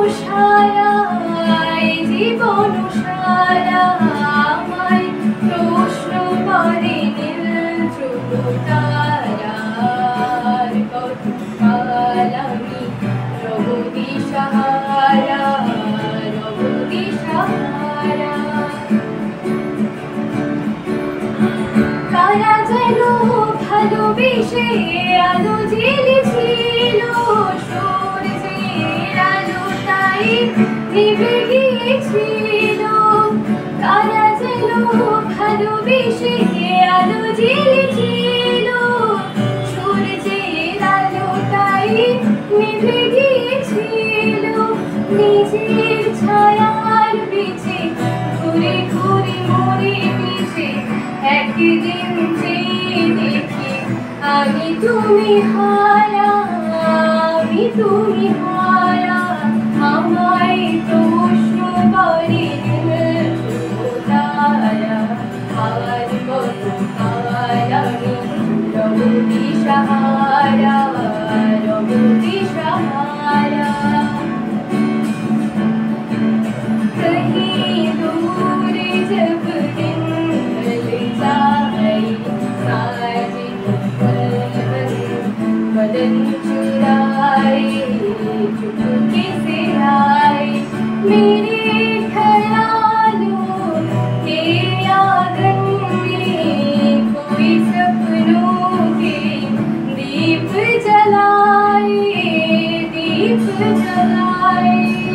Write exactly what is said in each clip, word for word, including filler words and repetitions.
সারায় জীবন সারা আমায় প্রশ্ন করে নীল ধ্রুব তারার কতকাল আমি রব দিশাহারা রব দিশাহারা। কারা যেন ভালোবেসে আলো জ্বেলেছিল সূর্যের আলোটাই নিভে গিয়েছিল। কারা যেন ভালোবেসে আলো জ্বেলেছিল সূর্যের আলোটাই নিভে গিয়েছিল। নিজের ছায়ার পিছে ঘুরে ঘুরে মরে পিছে একদিন যে দেখি আমি তুমি হারা আমি তুমি হারা। আমায় প্রশ্ন করে তারা আর কতকাল আমি রব দিশাহারা রব দিশাহারা। कहीं दूर जब दिन ढल जाए साजिद बदन बदन चुराए चुपके से आए मेरे ख्यालों के आंगन में कोई सपनों के दीप जलाए दीप जलाए।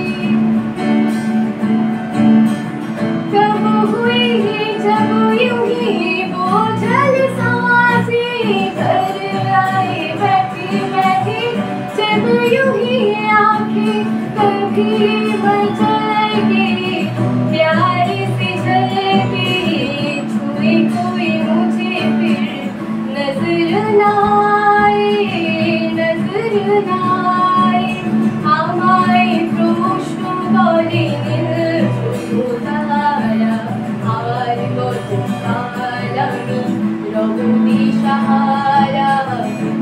कब हुई जब यूं ही बोझल सांसें घर आए बैठे बैठे जब यूं ही आंखें कभी बचेंगे प्यार से झलके छुए कोई मुझे फिर नजर न आए नजर न आए। আমায় প্রশ্ন করে নীল ধ্রুব তারা আর কতকাল আমি রব দিশাহারা।